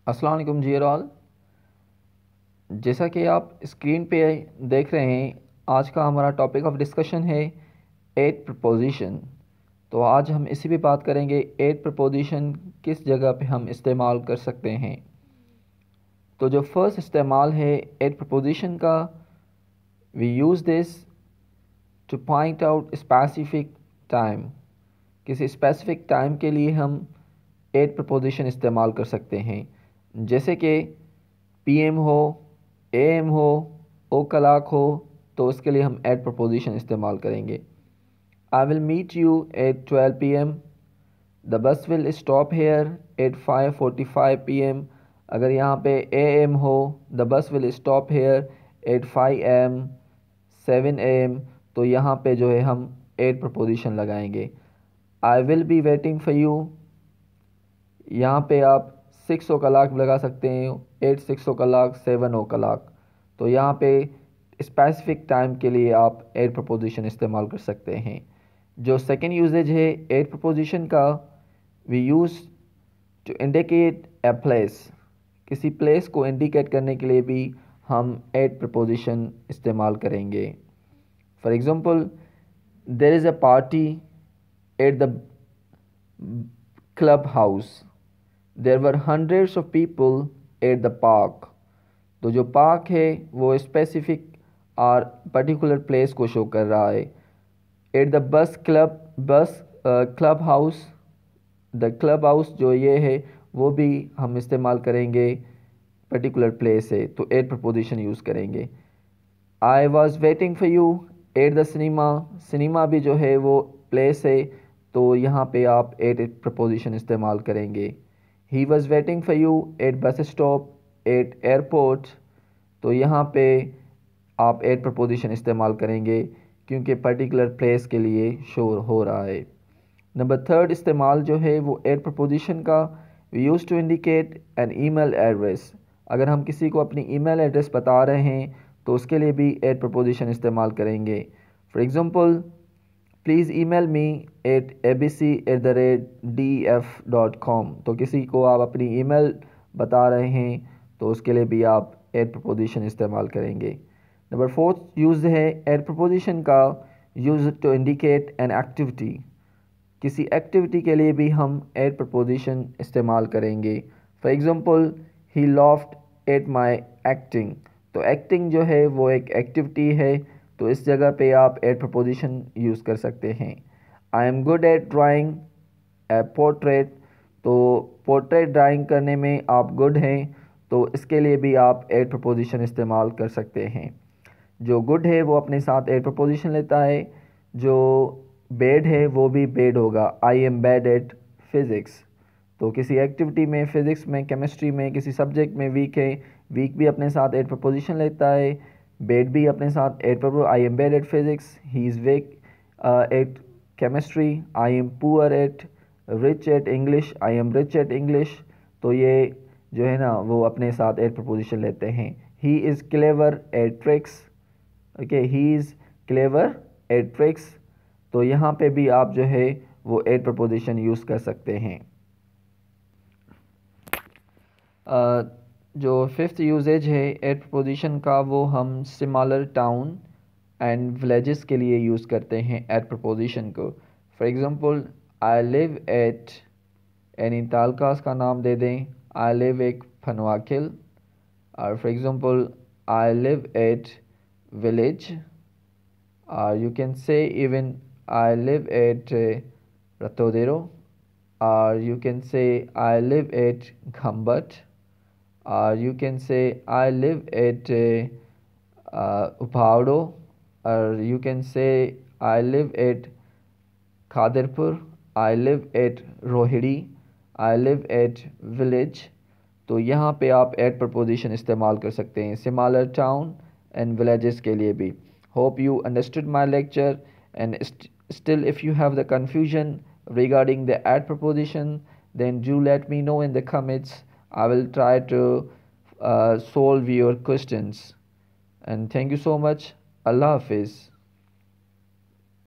अस्सलाम वालेकुम जी ऑल। जैसा कि आप स्क्रीन पे देख रहे हैं, आज का हमारा टॉपिक ऑफ डिस्कशन है एट प्रपोजिशन। तो आज हम इसी पे बात करेंगे एट प्रपोजिशन किस जगह पे हम इस्तेमाल कर सकते हैं। तो जो फर्स्ट इस्तेमाल है एट प्रपोजिशन का, we use this to point out specific time. किसी स्पेसिफिक टाइम के लिए हम एट प्रपोजिशन इस्तेमाल कर सकते हैं, जैसे कि पीएम हो, एएम हो, ओ क्लॉक हो, तो उसके लिए हम एट प्रपोजिशन इस्तेमाल करेंगे। I will meet you at 12 PM, the bus will stop here at 5:45 PM। अगर यहाँ पे एएम हो, the bus will stop here at 5 AM, 7 AM, तो यहाँ पे जो है हम एट प्रपोजिशन लगाएंगे। I will be waiting for you, यहाँ पे आप 6 o'clock लगा सकते हैं, 6 o'clock, 7 o'clock। तो यहाँ पे स्पेसिफिक टाइम के लिए आप एट प्रपोजिशन इस्तेमाल कर सकते हैं। जो सेकेंड यूजेज है एट प्रपोजिशन का, we use to indicate a place. किसी प्लेस को इंडिकेट करने के लिए भी हम एट प्रपोजिशन इस्तेमाल करेंगे। For example, there is a party at the club house, there were hundreds of people at the park. तो जो पार्क है वो स्पेसिफिक और पर्टिकुलर प्लेस को शो कर रहा है। At the club house, the club house जो ये है वो भी हम इस्तेमाल करेंगे, पर्टिकुलर प्लेस है तो एट प्रपोजिशन यूज़ करेंगे। I was waiting for you at the cinema, cinema भी जो है वो प्लेस है तो यहाँ पे आप एट प्रपोजिशन इस्तेमाल करेंगे। He was waiting for you at bus stop at airport, तो यहाँ पे आप एट प्रपोजिशन इस्तेमाल करेंगे क्योंकि पर्टिकुलर प्लेस के लिए शो हो रहा है। नंबर थर्ड इस्तेमाल जो है वो एट प्रपोजिशन का, we use to indicate an email address. अगर हम किसी को अपनी ईमेल एड्रेस बता रहे हैं तो उसके लिए भी एट प्रपोजिशन इस्तेमाल करेंगे। For example, please email me at abc@def.com। तो किसी को आप अपनी ईमेल बता रहे हैं तो उसके लिए भी आप एट प्रपोजिशन इस्तेमाल करेंगे। नंबर फोर्थ यूज़ है एट प्रपोजिशन का, use to indicate an activity. किसी एक्टिविटी के लिए भी हम एट प्रपोजिशन इस्तेमाल करेंगे। For example, he laughed at my acting. तो एक्टिंग जो है वो एक एक्टिविटी है तो इस जगह पे आप एट प्रपोजिशन यूज़ कर सकते हैं। I am good at drawing a portrait, तो पोर्ट्रेट ड्राइंग करने में आप गुड हैं तो इसके लिए भी आप एट प्रपोजिशन इस्तेमाल कर सकते हैं। जो गुड है वो अपने साथ एट प्रपोजिशन लेता है, जो बैड है वो भी बैड होगा। I am bad at physics, तो किसी एक्टिविटी में, फिज़िक्स में, केमिस्ट्री में, किसी सब्जेक्ट में वीक है, वीक भी अपने साथ एट प्रपोजिशन लेता है, बैड भी अपने साथ at preposition. I am bad at physics, he is weak at chemistry, I am poor at rich at English, I am rich at English. तो ये जो है ना वो अपने साथ एट प्रपोजिशन लेते हैं। He is clever at tricks, okay, he is clever at tricks. तो यहाँ पे भी आप जो है वो एट प्रपोजिशन यूज़ कर सकते हैं। जो फिफ्थ यूजेज है एट प्रपोजिशन का, वो हम स्मॉलर टाउन एंड विलेजेस के लिए यूज़ करते हैं एट प्रपोजिशन को। For example, I live at, यानी तालकास का नाम दे दें, आई लिव एक फनवाकिल। और for example, I live at village, or you can say even I live at Ratodero, or you can say I live at Ghambat, or you can say I live at Upavdo, or you can say I live at Khadirpur, I live at Rohidi, I live at village। तो यहाँ पे आप eight preposition इस्तेमाल कर सकते हैं smaller town and villages के लिए भी। Hope you understood my lecture, and still if you have the confusion regarding the add preposition, then do let me know in the comments. I will try to solve your questions, and thank you so much. Allah Hafiz.